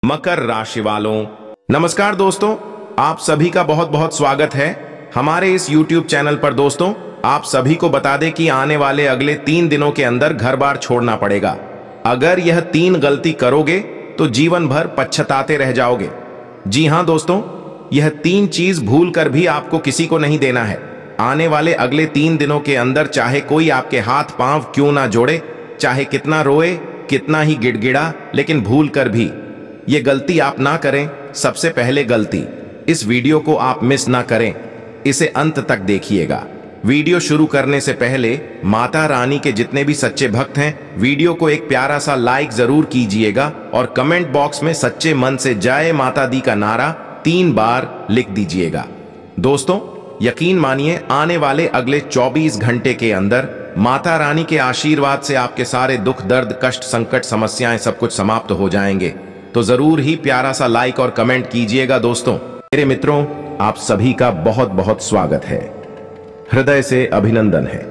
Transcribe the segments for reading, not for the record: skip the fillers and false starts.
मकर राशि वालों, नमस्कार दोस्तों। आप सभी का बहुत बहुत स्वागत है हमारे इस YouTube चैनल पर। दोस्तों, आप सभी को बता दें कि आने वाले अगले 3 दिनों के अंदर घर बार छोड़ना पड़ेगा। अगर यह 3 गलती करोगे तो जीवन भर पछताते रह जाओगे। जी हां दोस्तों, यह 3 चीज भूल कर भी आपको किसी को नहीं देना है। आने वाले अगले 3 दिनों के अंदर चाहे कोई आपके हाथ पांव क्यों ना जोड़े, चाहे कितना रोए, कितना ही गिड़गिड़ा, लेकिन भूल कर भी ये गलती आप ना करें। सबसे पहले गलती, इस वीडियो को आप मिस ना करें, इसे अंत तक देखिएगा। वीडियो शुरू करने से पहले माता रानी के जितने भी सच्चे भक्त हैं, वीडियो को एक प्यारा सा लाइक जरूर कीजिएगा और कमेंट बॉक्स में सच्चे मन से जय माता दी का नारा 3 बार लिख दीजिएगा। दोस्तों, यकीन मानिए, आने वाले अगले 24 घंटे के अंदर माता रानी के आशीर्वाद से आपके सारे दुख, दर्द, कष्ट, संकट, समस्याएं सब कुछ समाप्त हो जाएंगे। तो जरूर ही प्यारा सा लाइक और कमेंट कीजिएगा। दोस्तों, मेरे मित्रों, आप सभी का बहुत बहुत स्वागत है, हृदय से अभिनंदन है।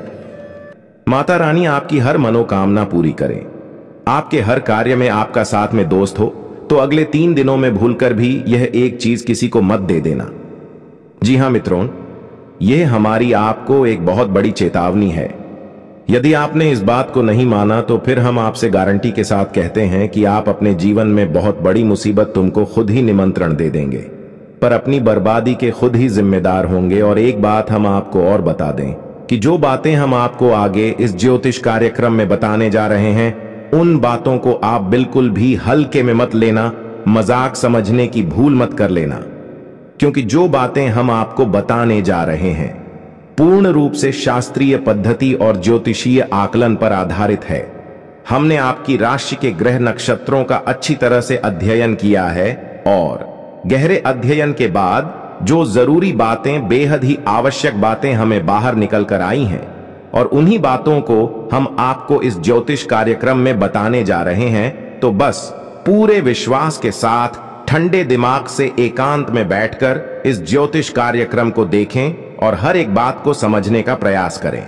माता रानी आपकी हर मनोकामना पूरी करें, आपके हर कार्य में आपका साथ में दोस्त हो। तो अगले 3 दिनों में भूलकर भी यह एक चीज किसी को मत दे देना। जी हां मित्रों, यह हमारी आपको एक बहुत बड़ी चेतावनी है। यदि आपने इस बात को नहीं माना तो फिर हम आपसे गारंटी के साथ कहते हैं कि आप अपने जीवन में बहुत बड़ी मुसीबत तुमको खुद ही निमंत्रण दे देंगे, पर अपनी बर्बादी के खुद ही जिम्मेदार होंगे। और एक बात हम आपको और बता दें कि जो बातें हम आपको आगे इस ज्योतिष कार्यक्रम में बताने जा रहे हैं, उन बातों को आप बिल्कुल भी हल्के में मत लेना, मजाक समझने की भूल मत कर लेना, क्योंकि जो बातें हम आपको बताने जा रहे हैं पूर्ण रूप से शास्त्रीय पद्धति और ज्योतिषीय आकलन पर आधारित है। हमने आपकी राशि के ग्रह नक्षत्रों का अच्छी तरह से अध्ययन किया है और गहरे अध्ययन के बाद जो जरूरी बातें, बेहद ही आवश्यक बातें हमें बाहर निकल कर आई हैं, और उन्हीं बातों को हम आपको इस ज्योतिष कार्यक्रम में बताने जा रहे हैं। तो बस पूरे विश्वास के साथ ठंडे दिमाग से एकांत में बैठकर इस ज्योतिष कार्यक्रम को देखें और हर एक बात को समझने का प्रयास करें।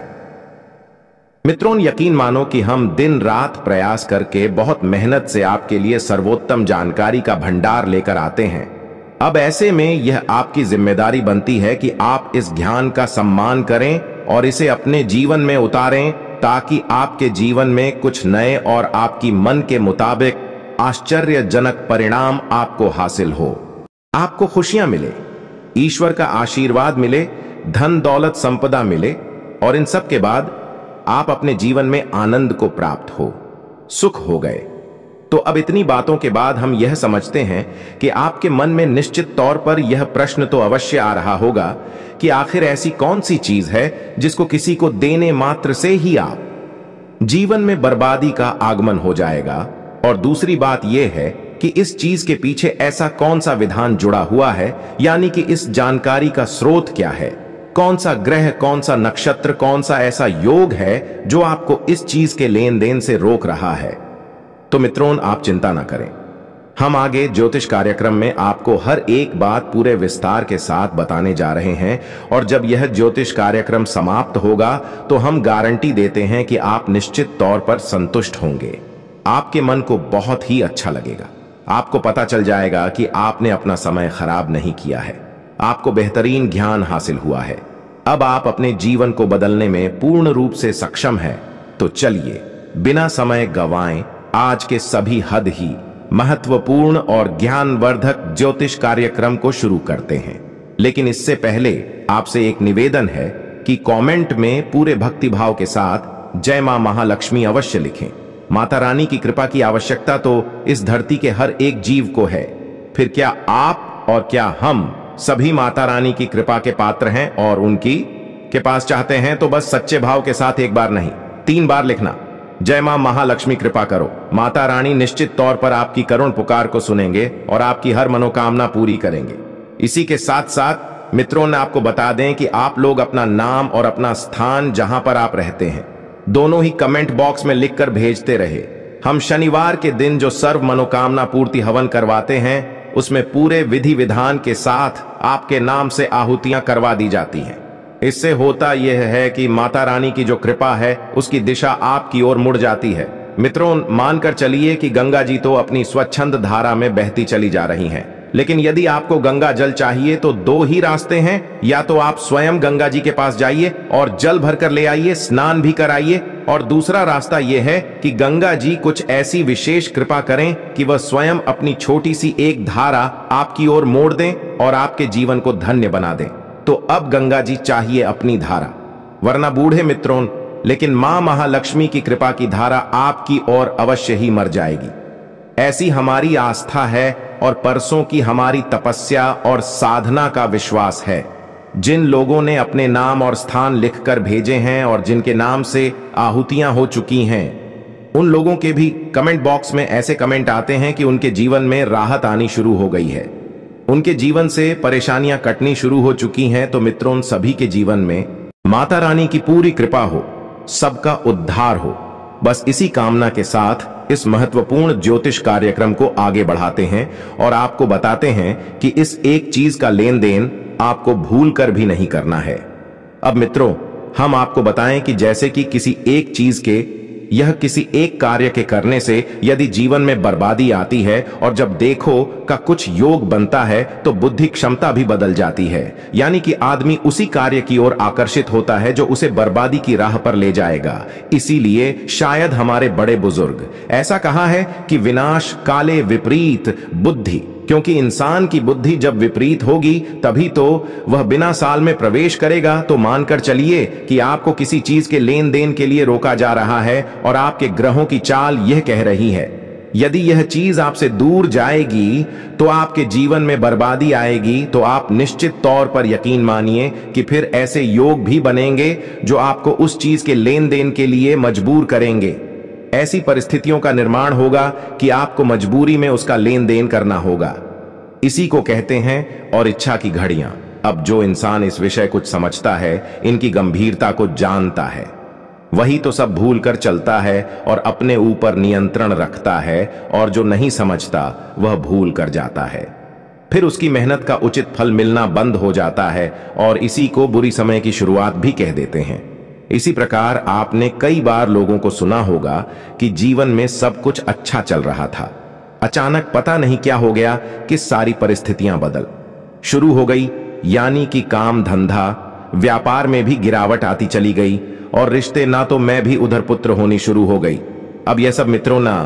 मित्रों, यकीन मानो कि हम दिन रात प्रयास करके बहुत मेहनत से आपके लिए सर्वोत्तम जानकारी का भंडार लेकर आते हैं। अब ऐसे में यह आपकी जिम्मेदारी बनती है कि आप इस ज्ञान का सम्मान करें और इसे अपने जीवन में उतारें, ताकि आपके जीवन में कुछ नए और आपकी मन के मुताबिक आश्चर्यजनक परिणाम आपको हासिल हो। आपको खुशियां मिले, ईश्वर का आशीर्वाद मिले, धन दौलत संपदा मिले, और इन सब के बाद आप अपने जीवन में आनंद को प्राप्त हो, सुख हो गए। तो अब इतनी बातों के बाद हम यह समझते हैं कि आपके मन में निश्चित तौर पर यह प्रश्न तो अवश्य आ रहा होगा कि आखिर ऐसी कौन सी चीज है जिसको किसी को देने मात्र से ही आप जीवन में बर्बादी का आगमन हो जाएगा। और दूसरी बात यह है कि इस चीज के पीछे ऐसा कौन सा विधान जुड़ा हुआ है, यानी कि इस जानकारी का स्रोत क्या है, कौन सा ग्रह, कौन सा नक्षत्र, कौन सा ऐसा योग है जो आपको इस चीज के लेन देन से रोक रहा है। तो मित्रों, आप चिंता ना करें, हम आगे ज्योतिष कार्यक्रम में आपको हर एक बात पूरे विस्तार के साथ बताने जा रहे हैं। और जब यह ज्योतिष कार्यक्रम समाप्त होगा तो हम गारंटी देते हैं कि आप निश्चित तौर पर संतुष्ट होंगे। आपके मन को बहुत ही अच्छा लगेगा। आपको पता चल जाएगा कि आपने अपना समय खराब नहीं किया है, आपको बेहतरीन ज्ञान हासिल हुआ है। अब आप अपने जीवन को बदलने में पूर्ण रूप से सक्षम हैं। तो चलिए बिना समय गंवाएं आज के सभी हद ही महत्वपूर्ण और ज्ञानवर्धक ज्योतिष कार्यक्रम को शुरू करते हैं। लेकिन इससे पहले आपसे एक निवेदन है कि कमेंट में पूरे भक्तिभाव के साथ जय मां महालक्ष्मी अवश्य लिखें। माता रानी की कृपा की आवश्यकता तो इस धरती के हर एक जीव को है। फिर क्या आप और क्या हम सभी माता रानी की कृपा के पात्र हैं और उनकी के पास चाहते हैं? तो बस सच्चे भाव के साथ एक बार नहीं 3 बार लिखना, जय मां महालक्ष्मी कृपा करो। माता रानी निश्चित तौर पर आपकी करुण पुकार को सुनेंगे और आपकी हर मनोकामना पूरी करेंगे। इसी के साथ साथ मित्रों, ने आपको बता दें कि आप लोग अपना नाम और अपना स्थान जहां पर आप रहते हैं दोनों ही कमेंट बॉक्स में लिखकर भेजते रहे। हम शनिवार के दिन जो सर्व मनोकामना पूर्ति हवन करवाते हैं, उसमें पूरे विधि विधान के साथ आपके नाम से आहुतियां करवा दी जाती हैं। इससे होता यह है कि माता रानी की जो कृपा है उसकी दिशा आपकी ओर मुड़ जाती है मित्रों, मानकर चलिए कि गंगा जी तो अपनी स्वच्छंद धारा में बहती चली जा रही हैं, लेकिन यदि आपको गंगा जल चाहिए तो दो ही रास्ते हैं। या तो आप स्वयं गंगा जी के पास जाइए और जल भरकर ले आइए, स्नान भी कराइए, और दूसरा रास्ता यह है कि गंगा जी कुछ ऐसी विशेष कृपा करें कि वह स्वयं अपनी छोटी सी एक धारा आपकी ओर मोड़ दें और आपके जीवन को धन्य बना दें। तो अब गंगा जी चाहिए अपनी धारा, वरना बूढ़े मित्रों, लेकिन मां महालक्ष्मी की कृपा की धारा आपकी ओर अवश्य ही मर जाएगी। ऐसी हमारी आस्था है और परसों की हमारी तपस्या और साधना का विश्वास है। जिन लोगों ने अपने नाम और स्थान लिखकर भेजे हैं और जिनके नाम से आहुतियां हो चुकी हैं, उन लोगों के भी कमेंट बॉक्स में ऐसे कमेंट आते हैं कि उनके जीवन में राहत आनी शुरू हो गई है, उनके जीवन से परेशानियां कटनी शुरू हो चुकी हैं। तो मित्रों, उन सभी के जीवन में माता रानी की पूरी कृपा हो, सबका उद्धार हो। बस इसी कामना के साथ इस महत्वपूर्ण ज्योतिष कार्यक्रम को आगे बढ़ाते हैं और आपको बताते हैं कि इस एक चीज का लेन देन आपको भूल कर भी नहीं करना है। अब मित्रों, हम आपको बताएं कि जैसे कि किसी एक चीज के, यह किसी एक कार्य के करने से यदि जीवन में बर्बादी आती है और जब देखो का कुछ योग बनता है तो बुद्धि क्षमता भी बदल जाती है, यानी कि आदमी उसी कार्य की ओर आकर्षित होता है जो उसे बर्बादी की राह पर ले जाएगा। इसीलिए शायद हमारे बड़े बुजुर्ग ऐसा कहा है कि विनाश काले विपरीत बुद्धि, क्योंकि इंसान की बुद्धि जब विपरीत होगी तभी तो वह बिना साल में प्रवेश करेगा। तो मानकर चलिए कि आपको किसी चीज के लेन देन के लिए रोका जा रहा है और आपके ग्रहों की चाल यह कह रही है, यदि यह चीज आपसे दूर जाएगी तो आपके जीवन में बर्बादी आएगी। तो आप निश्चित तौर पर यकीन मानिए कि फिर ऐसे योग भी बनेंगे जो आपको उस चीज के लेन देन के लिए मजबूर करेंगे। ऐसी परिस्थितियों का निर्माण होगा कि आपको मजबूरी में उसका लेन देन करना होगा। इसी को कहते हैं और इच्छा की घड़ियां। अब जो इंसान इस विषय कुछ समझता है, इनकी गंभीरता को जानता है, वही तो सब भूल कर चलता है और अपने ऊपर नियंत्रण रखता है, और जो नहीं समझता वह भूल कर जाता है। फिर उसकी मेहनत का उचित फल मिलना बंद हो जाता है और इसी को बुरी समय की शुरुआत भी कह देते हैं। इसी प्रकार आपने कई बार लोगों को सुना होगा कि जीवन में सब कुछ अच्छा चल रहा था, अचानक पता नहीं क्या हो गया कि सारी परिस्थितियां बदल शुरू हो गई, यानी कि काम धंधा व्यापार में भी गिरावट आती चली गई और रिश्ते ना तो मैं भी उधर पुत्र होनी शुरू हो गई। अब यह सब मित्रों ना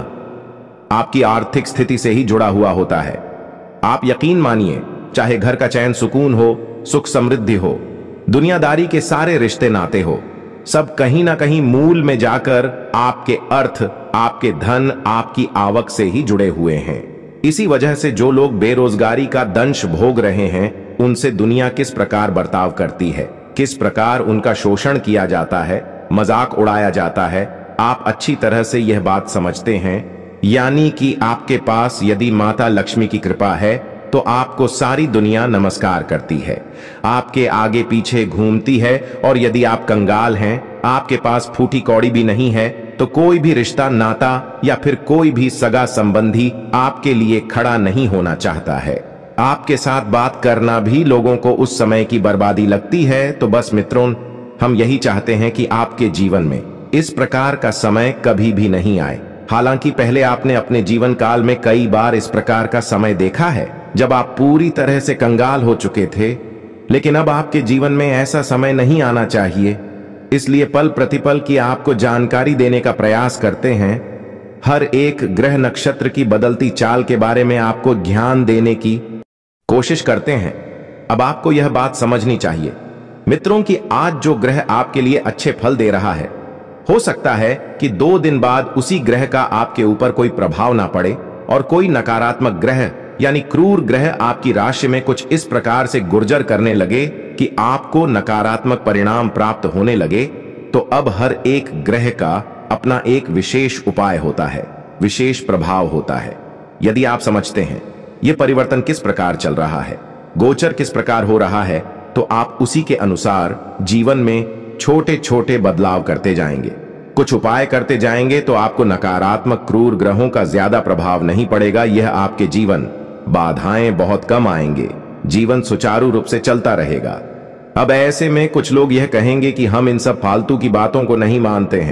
आपकी आर्थिक स्थिति से ही जुड़ा हुआ होता है। आप यकीन मानिए, चाहे घर का चैन सुकून हो, सुख समृद्धि हो, दुनियादारी के सारे रिश्ते नाते हो, सब कहीं ना कहीं मूल में जाकर आपके अर्थ, आपके धन, आपकी आवक से ही जुड़े हुए हैं। इसी वजह से जो लोग बेरोजगारी का दंश भोग रहे हैं, उनसे दुनिया किस प्रकार बर्ताव करती है, किस प्रकार उनका शोषण किया जाता है, मजाक उड़ाया जाता है, आप अच्छी तरह से यह बात समझते हैं। यानी कि आपके पास यदि माता लक्ष्मी की कृपा है तो आपको सारी दुनिया नमस्कार करती है, आपके आगे पीछे घूमती है, और यदि आप कंगाल हैं, आपके पास फूटी कौड़ी भी नहीं है, तो कोई भी रिश्ता, नाता या फिर कोई भी सगा संबंधी आपके लिए खड़ा नहीं होना चाहता है। आपके साथ बात करना भी लोगों को उस समय की बर्बादी लगती है। तो बस मित्रों, हम यही चाहते हैं कि आपके जीवन में इस प्रकार का समय कभी भी नहीं आए। हालांकि पहले आपने अपने जीवन काल में कई बार इस प्रकार का समय देखा है जब आप पूरी तरह से कंगाल हो चुके थे, लेकिन अब आपके जीवन में ऐसा समय नहीं आना चाहिए। इसलिए पल प्रतिपल की आपको जानकारी देने का प्रयास करते हैं। हर एक ग्रह नक्षत्र की बदलती चाल के बारे में आपको ज्ञान देने की कोशिश करते हैं। अब आपको यह बात समझनी चाहिए मित्रों कि आज जो ग्रह आपके लिए अच्छे फल दे रहा है, हो सकता है कि 2 दिन बाद उसी ग्रह का आपके ऊपर कोई प्रभाव ना पड़े और कोई नकारात्मक ग्रह यानी क्रूर ग्रह आपकी राशि में कुछ इस प्रकार से गुर्जर करने लगे कि आपको नकारात्मक परिणाम प्राप्त होने लगे। तो अब हर एक ग्रह का अपना एक विशेष उपाय होता है, विशेष प्रभाव होता है। यदि आप समझते हैं यह परिवर्तन किस प्रकार चल रहा है, गोचर किस प्रकार हो रहा है, तो आप उसी के अनुसार जीवन में छोटे छोटे बदलाव करते जाएंगे, कुछ उपाय करते जाएंगे, तो आपको नकारात्मक क्रूर ग्रहों का ज्यादा प्रभाव नहीं पड़ेगा। यह आपके जीवन बाधाएं बहुत कम आएंगे, जीवन सुचारू रूप से चलता रहेगा। अब ऐसे में कुछ लोग यह कहेंगे कि हम इन सब फालतू की बातों को नहीं मानते हैं,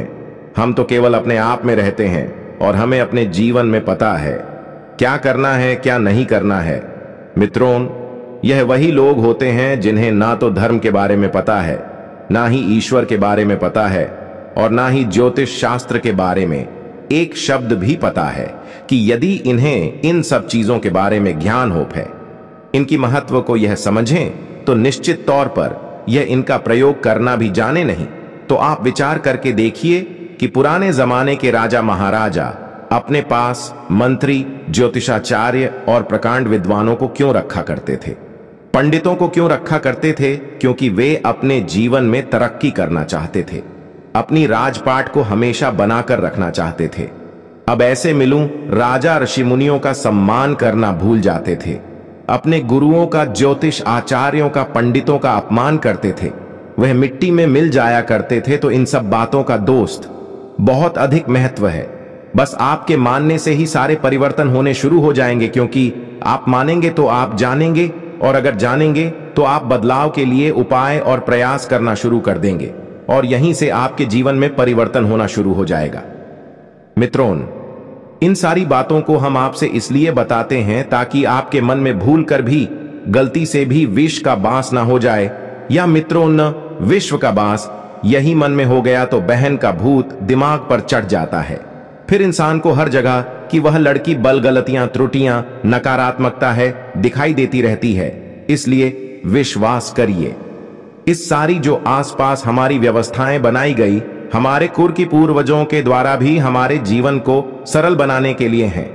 हम तो केवल अपने आप में रहते हैं और हमें अपने जीवन में पता है क्या करना है क्या नहीं करना है। मित्रों, यह वही लोग होते हैं जिन्हें ना तो धर्म के बारे में पता है, ना ही ईश्वर के बारे में पता है और ना ही ज्योतिष शास्त्र के बारे में एक शब्द भी पता है कि यदि इन्हें इन सब चीजों के बारे में ज्ञान हो है, इनकी महत्व को यह समझें तो निश्चित तौर पर यह इनका प्रयोग करना भी जाने नहीं। तो आप विचार करके देखिए कि पुराने जमाने के राजा महाराजा अपने पास मंत्री, ज्योतिषाचार्य और प्रकांड विद्वानों को क्यों रखा करते थे? पंडितों को क्यों रखा करते थे? क्योंकि वे अपने जीवन में तरक्की करना चाहते थे, अपनी राजपाट को हमेशा बनाकर रखना चाहते थे। अब ऐसे मिलूं राजा ऋषि मुनियों का सम्मान करना भूल जाते थे, अपने गुरुओं का, ज्योतिष आचार्यों का, पंडितों का अपमान करते थे, वह मिट्टी में मिल जाया करते थे। तो इन सब बातों का दोस्त बहुत अधिक महत्व है। बस आपके मानने से ही सारे परिवर्तन होने शुरू हो जाएंगे, क्योंकि आप मानेंगे तो आप जानेंगे, और अगर जानेंगे तो आप बदलाव के लिए उपाय और प्रयास करना शुरू कर देंगे और यहीं से आपके जीवन में परिवर्तन होना शुरू हो जाएगा। मित्रों, इन सारी बातों को हम आपसे इसलिए बताते हैं ताकि आपके मन में भूल कर भी, गलती से भी विष का बांस ना हो जाए, या मित्रों न विश्व का बांस यही मन में हो गया तो बहन का भूत दिमाग पर चढ़ जाता है। फिर इंसान को हर जगह कि वह लड़की बल गलतियां, त्रुटियां, नकारात्मकता है दिखाई देती रहती है। इसलिए विश्वास करिए, इस सारी जो आसपास हमारी व्यवस्थाएं बनाई गई हमारे कुर की पूर्वजों के द्वारा भी हमारे जीवन को सरल बनाने के लिए हैं।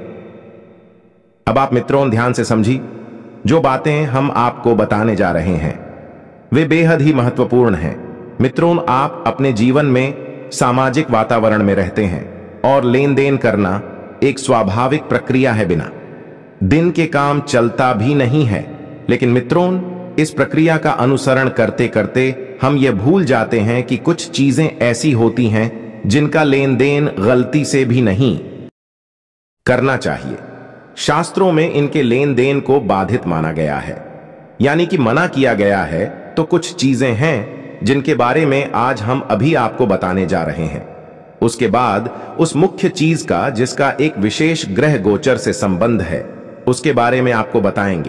अब आप मित्रों ध्यान से समझिए, जो बातें हम आपको बताने जा रहे हैं वे बेहद ही महत्वपूर्ण हैं। मित्रों, आप अपने जीवन में सामाजिक वातावरण में रहते हैं और लेन देन करना एक स्वाभाविक प्रक्रिया है। बिना दिन के काम चलता भी नहीं है। लेकिन मित्रों, इस प्रक्रिया का अनुसरण करते करते हम ये भूल जाते हैं कि कुछ चीजें ऐसी होती हैं जिनका लेन देन गलती से भी नहीं करना चाहिए। शास्त्रों में इनके लेन देन को बाधित माना गया है, यानी कि मना किया गया है। तो कुछ चीजें हैं जिनके बारे में आज हम अभी आपको बताने जा रहे हैं। उसके बाद उस मुख्य चीज का जिसका एक विशेष ग्रह गोचर से संबंध है, उसके बारे में आपको बताएंगे।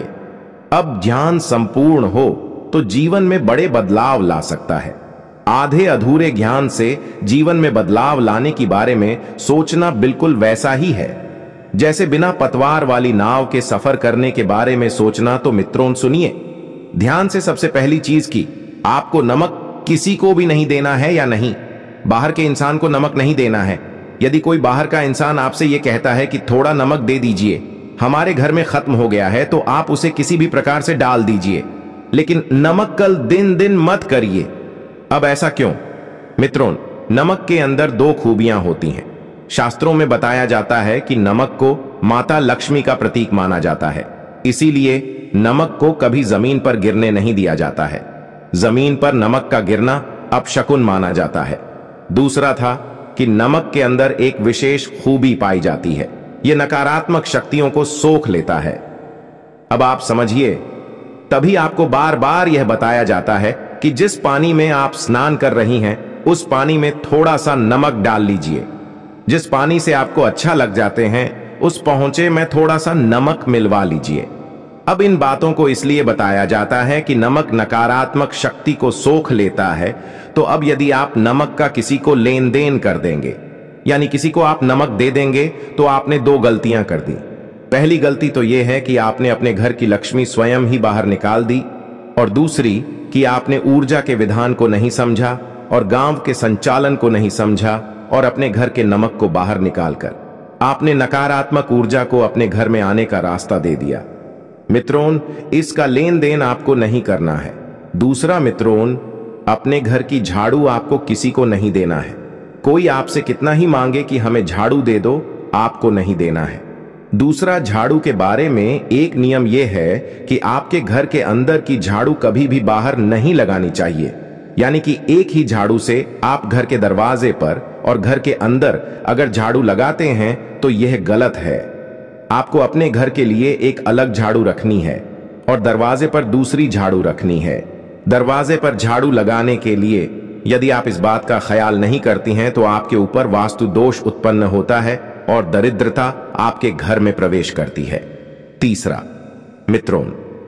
अब ध्यान संपूर्ण हो तो जीवन में बड़े बदलाव ला सकता है। आधे अधूरे ज्ञान से जीवन में बदलाव लाने की बारे में सोचना बिल्कुल वैसा ही है जैसे बिना पतवार वाली नाव के सफर करने के बारे में सोचना। तो मित्रों सुनिए ध्यान से। सबसे पहली चीज की, आपको नमक किसी को भी नहीं देना है या नहीं, बाहर के इंसान को नमक नहीं देना है। यदि कोई बाहर का इंसान आपसे यह कहता है कि थोड़ा नमक दे दीजिए, हमारे घर में खत्म हो गया है, तो आप उसे किसी भी प्रकार से डाल दीजिए, लेकिन नमक कल दिन दिन मत करिए। अब ऐसा क्यों? मित्रों, नमक के अंदर दो खूबियां होती हैं। शास्त्रों में बताया जाता है कि नमक को माता लक्ष्मी का प्रतीक माना जाता है, इसीलिए नमक को कभी जमीन पर गिरने नहीं दिया जाता है। जमीन पर नमक का गिरना अपशकुन माना जाता है। दूसरा था कि नमक के अंदर एक विशेष खूबी पाई जाती है, यह नकारात्मक शक्तियों को सोख लेता है। अब आप समझिए, तभी आपको बार बार यह बताया जाता है कि जिस पानी में आप स्नान कर रही हैं उस पानी में थोड़ा सा नमक डाल लीजिए। जिस पानी से आपको अच्छा लग जाते हैं उस पहुंचे में थोड़ा सा नमक मिलवा लीजिए। अब इन बातों को इसलिए बताया जाता है कि नमक नकारात्मक शक्ति को सोख लेता है। तो अब यदि आप नमक का किसी को लेन देन कर देंगे, यानी किसी को आप नमक दे देंगे, तो आपने दो गलतियां कर दी। पहली गलती तो यह है कि आपने अपने घर की लक्ष्मी स्वयं ही बाहर निकाल दी, और दूसरी कि आपने ऊर्जा के विधान को नहीं समझा और गांव के संचालन को नहीं समझा, और अपने घर के नमक को बाहर निकालकर आपने नकारात्मक ऊर्जा को अपने घर में आने का रास्ता दे दिया। मित्रों, इसका लेन देन आपको नहीं करना है। दूसरा मित्रों, अपने घर की झाड़ू आपको किसी को नहीं देना है। कोई आपसे कितना ही मांगे कि हमें झाड़ू दे दो, आपको नहीं देना है। दूसरा, झाड़ू के बारे में एक नियम यह है कि आपके घर के अंदर की झाड़ू कभी भी बाहर नहीं लगानी चाहिए, यानी कि एक ही झाड़ू से आप घर के दरवाजे पर और घर के अंदर अगर झाड़ू लगाते हैं तो यह गलत है। आपको अपने घर के लिए एक अलग झाड़ू रखनी है और दरवाजे पर दूसरी झाड़ू रखनी है। दरवाजे पर झाड़ू लगाने के लिए यदि आप इस बात का ख्याल नहीं करती हैं तो आपके ऊपर वास्तु दोष उत्पन्न होता है और दरिद्रता आपके घर में प्रवेश करती है। तीसरा, मित्रों,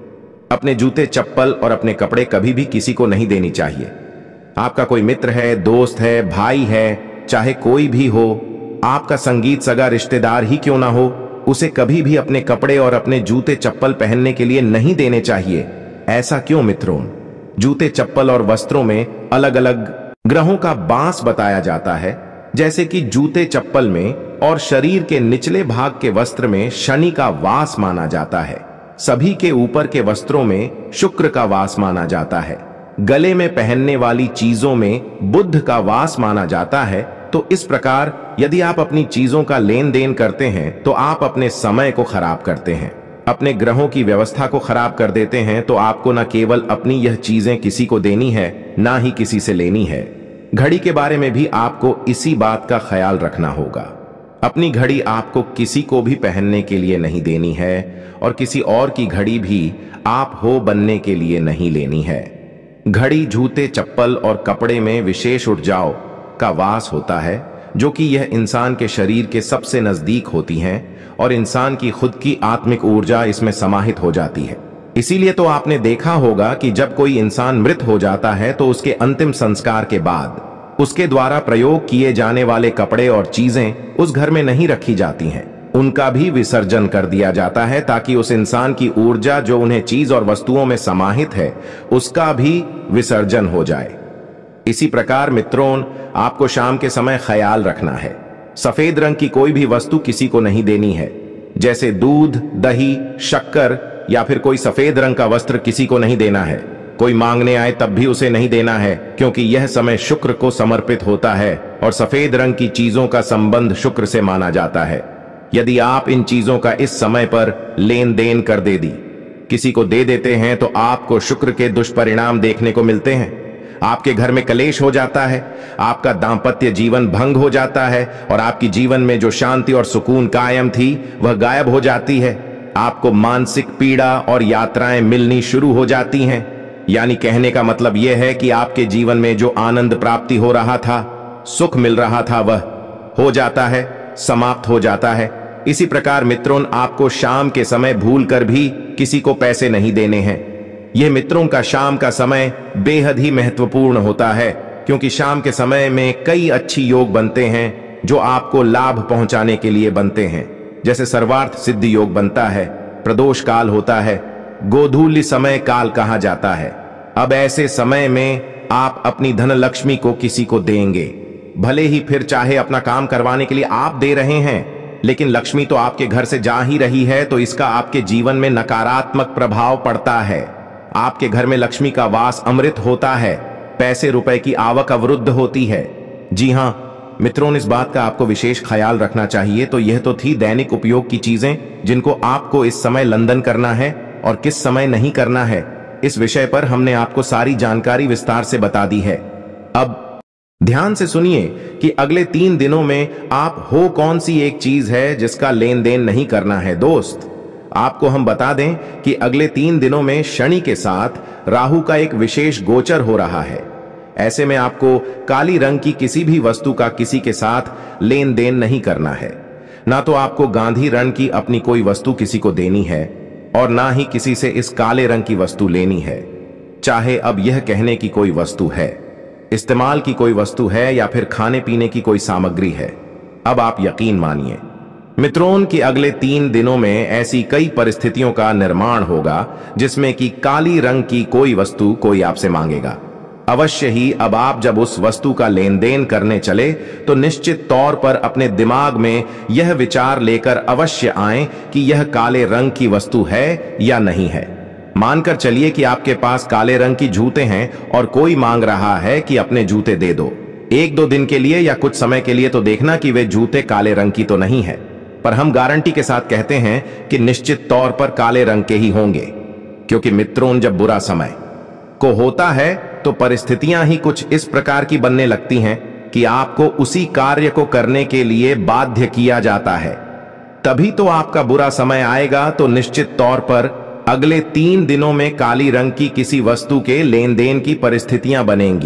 अपने जूते, चप्पल और अपने कपड़े कभी भी किसी को नहीं देनी चाहिए। आपका कोई मित्र है, दोस्त है, भाई है, चाहे कोई भी हो, आपका संगीत सगा रिश्तेदार ही क्यों ना हो, उसे कभी भी अपने कपड़े और अपने जूते चप्पल पहनने के लिए नहीं देने चाहिए। ऐसा क्यों मित्रों? जूते, चप्पल और वस्त्रों में अलग अलग ग्रहों का वास बताया जाता है। जैसे कि जूते चप्पल में और शरीर के निचले भाग के वस्त्र में शनि का वास माना जाता है। सभी के ऊपर के वस्त्रों में शुक्र का वास माना जाता है। गले में पहनने वाली चीजों में बुध का वास माना जाता है। तो इस प्रकार यदि आप अपनी चीजों का लेन देन करते हैं तो आप अपने समय को खराब करते हैं, अपने ग्रहों की व्यवस्था को खराब कर देते हैं। तो आपको न केवल अपनी यह चीजें किसी को देनी है, ना ही किसी से लेनी है। घड़ी के बारे में भी आपको इसी बात का ख्याल रखना होगा। अपनी घड़ी आपको किसी को भी पहनने के लिए नहीं देनी है और किसी और की घड़ी भी आप हो बनने के लिए नहीं लेनी है। घड़ी, जूते, चप्पल और कपड़े में विशेष ऊर्जाओं का वास होता है, जो कि यह इंसान के शरीर के सबसे नजदीक होती हैं और इंसान की खुद की आत्मिक ऊर्जा इसमें समाहित हो जाती है। इसीलिए तो आपने देखा होगा कि जब कोई इंसान मृत हो जाता है तो उसके अंतिम संस्कार के बाद उसके द्वारा प्रयोग किए जाने वाले कपड़े और चीजें उस घर में नहीं रखी जाती हैं, उनका भी विसर्जन कर दिया जाता है, ताकि उस इंसान की ऊर्जा जो उन्हें चीज और वस्तुओं में समाहित है उसका भी विसर्जन हो जाए। इसी प्रकार मित्रों, आपको शाम के समय ख्याल रखना है। सफेद रंग की कोई भी वस्तु किसी को नहीं देनी है, जैसे दूध, दही, शक्कर या फिर कोई सफेद रंग का वस्त्र किसी को नहीं देना है। कोई मांगने आए तब भी उसे नहीं देना है, क्योंकि यह समय शुक्र को समर्पित होता है और सफेद रंग की चीजों का संबंध शुक्र से माना जाता है। यदि आप इन चीजों का इस समय पर लेन देन कर किसी को दे देते हैं तो आपको शुक्र के दुष्परिणाम देखने को मिलते हैं। आपके घर में कलेश हो जाता है, आपका दांपत्य जीवन भंग हो जाता है और आपकी जीवन में जो शांति और सुकून कायम थी वह गायब हो जाती है। आपको मानसिक पीड़ा और यात्राएं मिलनी शुरू हो जाती हैं। यानी कहने का मतलब यह है कि आपके जीवन में जो आनंद प्राप्ति हो रहा था, सुख मिल रहा था, वह हो जाता है, समाप्त हो जाता है। इसी प्रकार मित्रों, आपको शाम के समय भूलकर भी किसी को पैसे नहीं देने हैं। यह मित्रों का शाम का समय बेहद ही महत्वपूर्ण होता है, क्योंकि शाम के समय में कई अच्छी योग बनते हैं जो आपको लाभ पहुंचाने के लिए बनते हैं। जैसे सर्वार्थ सिद्धि योग बनता है, प्रदोष काल होता है, गोधूली समय काल कहा जाता है। अब ऐसे समय में आप अपनी धन लक्ष्मी को किसी को देंगे, भले ही फिर चाहे अपना काम करवाने के लिए आप दे रहे हैं, लेकिन लक्ष्मी तो आपके घर से जा ही रही है, तो इसका आपके जीवन में नकारात्मक प्रभाव पड़ता है। आपके घर में लक्ष्मी का वास अमृत होता है, पैसे रुपए की आवक अवरुद्ध होती है। जी हां मित्रों, इस बात का आपको विशेष ख्याल रखना चाहिए। तो यह तो थी दैनिक उपयोग की चीजें जिनको आपको इस समय लंदन करना है और किस समय नहीं करना है। इस विषय पर हमने आपको सारी जानकारी विस्तार से बता दी है। अब ध्यान से सुनिए कि अगले 3 दिनों में आप हो कौन सी एक चीज है जिसका लेन देन नहीं करना है। दोस्त, आपको हम बता दें कि अगले 3 दिनों में शनि के साथ राहु का एक विशेष गोचर हो रहा है। ऐसे में आपको काली रंग की किसी भी वस्तु का किसी के साथ लेन देन नहीं करना है। ना तो आपको गांधी रंग की अपनी कोई वस्तु किसी को देनी है और ना ही किसी से इस काले रंग की वस्तु लेनी है। चाहे अब यह कहने की कोई वस्तु है, इस्तेमाल की कोई वस्तु है या फिर खाने पीने की कोई सामग्री है। अब आप यकीन मानिए मित्रों कि अगले 3 दिनों में ऐसी कई परिस्थितियों का निर्माण होगा जिसमें कि काली रंग की कोई वस्तु कोई आपसे मांगेगा। अवश्य ही अब आप जब उस वस्तु का लेन देन करने चले तो निश्चित तौर पर अपने दिमाग में यह विचार लेकर अवश्य आए कि यह काले रंग की वस्तु है या नहीं है। मानकर चलिए कि आपके पास काले रंग की जूते हैं और कोई मांग रहा है कि अपने जूते दे दो। 1-2 दिन के लिए या कुछ समय के लिए तो देखना कि वे जूते काले रंग की तो नहीं है, पर हम गारंटी के साथ कहते हैं कि निश्चित तौर पर काले रंग के ही होंगे। क्योंकि मित्रों, जब बुरा समय को होता है तो परिस्थितियां ही कुछ इस प्रकार की बनने लगती हैं कि आपको उसी कार्य को करने के लिए बाध्य किया जाता है। तभी तो आपका बुरा समय आएगा। तो निश्चित तौर पर अगले 3 दिनों में काली रंग की किसी वस्तु के लेन देन की परिस्थितियां बनेंगी।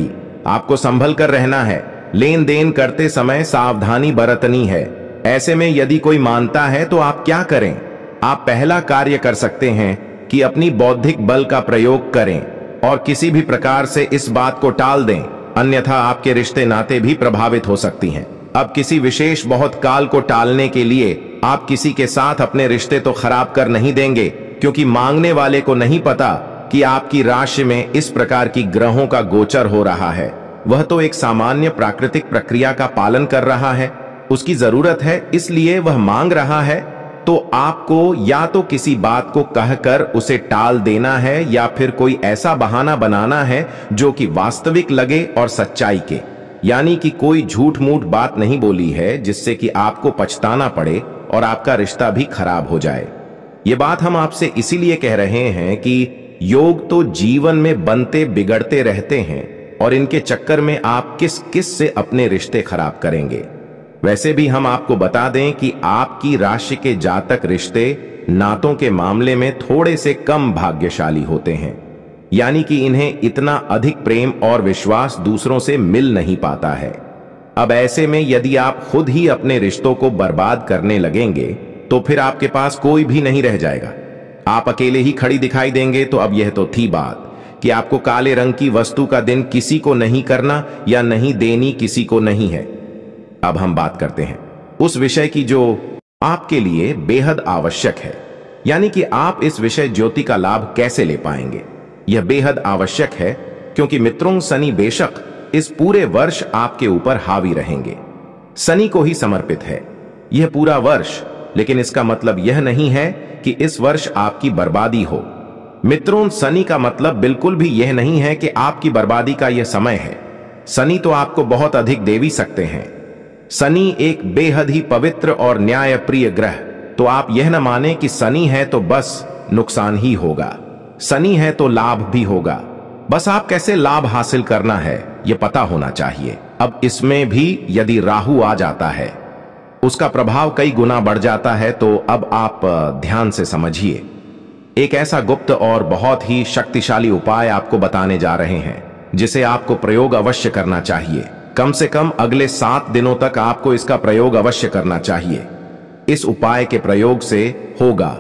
आपको संभल कर रहना है। लेन देन करते समय सावधानी बरतनी है। ऐसे में यदि कोई मानता है तो आप क्या करें? आप पहला कार्य कर सकते हैं कि अपनी बौद्धिक बल का प्रयोग करें और किसी भी प्रकार से इस बात को टाल दें, अन्यथा आपके रिश्ते नाते भी प्रभावित हो सकती हैं। अब किसी विशेष बहुत काल को टालने के लिए आप किसी के साथ अपने रिश्ते तो खराब कर नहीं देंगे, क्योंकि मांगने वाले को नहीं पता कि आपकी राशि में इस प्रकार की ग्रहों का गोचर हो रहा है। वह तो एक सामान्य प्राकृतिक प्रक्रिया का पालन कर रहा है, उसकी जरूरत है इसलिए वह मांग रहा है। तो आपको या तो किसी बात को कहकर उसे टाल देना है या फिर कोई ऐसा बहाना बनाना है जो कि वास्तविक लगे और सच्चाई के, यानी कि कोई झूठ मूठ बात नहीं बोली है जिससे कि आपको पछताना पड़े और आपका रिश्ता भी खराब हो जाए। ये बात हम आपसे इसीलिए कह रहे हैं कि योग तो जीवन में बनते बिगड़ते रहते हैं और इनके चक्कर में आप किस किस से अपने रिश्ते खराब करेंगे। वैसे भी हम आपको बता दें कि आपकी राशि के जातक रिश्ते नातों के मामले में थोड़े से कम भाग्यशाली होते हैं, यानी कि इन्हें इतना अधिक प्रेम और विश्वास दूसरों से मिल नहीं पाता है। अब ऐसे में यदि आप खुद ही अपने रिश्तों को बर्बाद करने लगेंगे तो फिर आपके पास कोई भी नहीं रह जाएगा, आप अकेले ही खड़ी दिखाई देंगे। तो अब यह तो थी बात कि आपको काले रंग की वस्तु का दिन किसी को नहीं करना या नहीं देनी किसी को नहीं है। अब हम बात करते हैं उस विषय की जो आपके लिए बेहद आवश्यक है, यानी कि आप इस विषय ज्योति का लाभ कैसे ले पाएंगे। यह बेहद आवश्यक है क्योंकि मित्रों, शनि बेशक इस पूरे वर्ष आपके ऊपर हावी रहेंगे। शनि को ही समर्पित है यह पूरा वर्ष, लेकिन इसका मतलब यह नहीं है कि इस वर्ष आपकी बर्बादी हो। मित्रों, शनि का मतलब बिल्कुल भी यह नहीं है कि आपकी बर्बादी का यह समय है। शनि तो आपको बहुत अधिक दे भी सकते हैं। शनि एक बेहद ही पवित्र और न्यायप्रिय ग्रह, तो आप यह न माने कि शनि है तो बस नुकसान ही होगा, शनि है तो लाभ भी होगा। बस आप कैसे लाभ हासिल करना है यह पता होना चाहिए। अब इसमें भी यदि राहु आ जाता है, उसका प्रभाव कई गुना बढ़ जाता है। तो अब आप ध्यान से समझिए, एक ऐसा गुप्त और बहुत ही शक्तिशाली उपाय आपको बताने जा रहे हैं जिसे आपको प्रयोग अवश्य करना चाहिए। कम से कम अगले 7 दिनों तक आपको इसका प्रयोग अवश्य करना चाहिए। इस उपाय के प्रयोग से होगा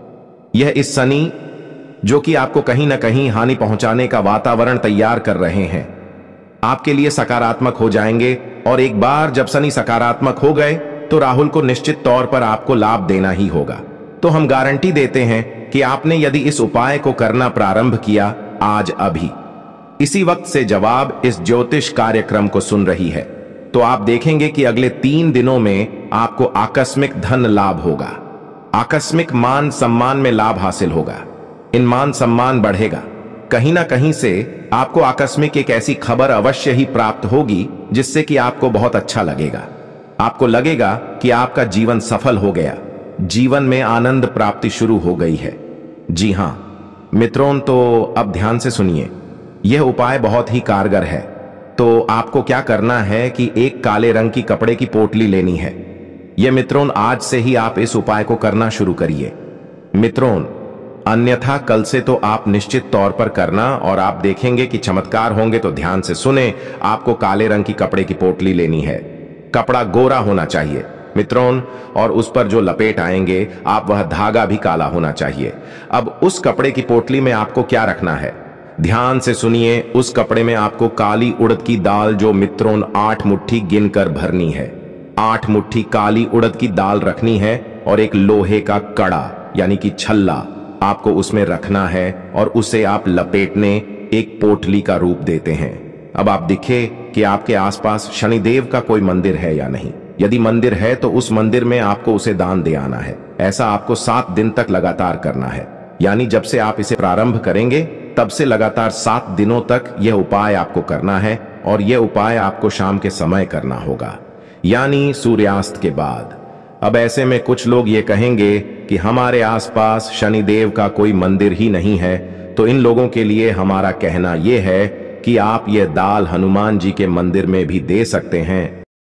यह इस शनि, जो कि आपको कहीं ना कहीं हानि पहुंचाने का वातावरण तैयार कर रहे हैं, आपके लिए सकारात्मक हो जाएंगे। और एक बार जब शनि सकारात्मक हो गए तो राहुल को निश्चित तौर पर आपको लाभ देना ही होगा। तो हम गारंटी देते हैं कि आपने यदि इस उपाय को करना प्रारंभ किया आज अभी, इसी वक्त से जवाब इस ज्योतिष कार्यक्रम को सुन रही है, तो आप देखेंगे कि अगले 3 दिनों में आपको आकस्मिक धन लाभ होगा, आकस्मिक मान सम्मान में लाभ हासिल होगा। इन मान सम्मान बढ़ेगा, कहीं ना कहीं से आपको आकस्मिक एक ऐसी खबर अवश्य ही प्राप्त होगी जिससे कि आपको बहुत अच्छा लगेगा। आपको लगेगा कि आपका जीवन सफल हो गया, जीवन में आनंद प्राप्ति शुरू हो गई है। जी हां मित्रों, तो अब ध्यान से सुनिए, यह उपाय बहुत ही कारगर है। तो आपको क्या करना है कि एक काले रंग की कपड़े की पोटली लेनी है। यह मित्रों, आज से ही आप इस उपाय को करना शुरू करिए मित्रों, अन्यथा कल से तो आप निश्चित तौर पर करना और आप देखेंगे कि चमत्कार होंगे। तो ध्यान से सुने, आपको काले रंग की कपड़े की पोटली लेनी है। कपड़ा गोरा होना चाहिए मित्रों, और उस पर जो लपेट आएंगे आप वह धागा भी काला होना चाहिए। अब उस कपड़े की पोटली में आपको क्या रखना है, ध्यान से सुनिए। उस कपड़े में आपको काली उड़द की दाल, जो मित्रों 8 मुट्ठी गिनकर भरनी है, 8 मुट्ठी काली उड़द की दाल रखनी है और एक लोहे का कड़ा यानी कि छल्ला आपको उसमें रखना है और उसे आप लपेटने एक पोटली का रूप देते हैं। अब आप दिखे कि आपके आसपास शनिदेव का कोई मंदिर है या नहीं। यदि मंदिर है तो उस मंदिर में आपको उसे दान दे आना है। ऐसा आपको 7 दिन तक लगातार करना है, यानी जब से आप इसे प्रारंभ करेंगे तब से लगातार 7 दिनों तक यह उपाय आपको करना है। और यह उपाय आपको शाम के समय करना होगा, यानी सूर्यास्त के बाद। अब ऐसे में कुछ लोग ये कहेंगे कि हमारे आसपास शनिदेव का कोई मंदिर ही नहीं है, तो इन लोगों के लिए हमारा कहना यह है कि आप ये दाल हनुमान जी के मंदिर में भी दे सकते हैं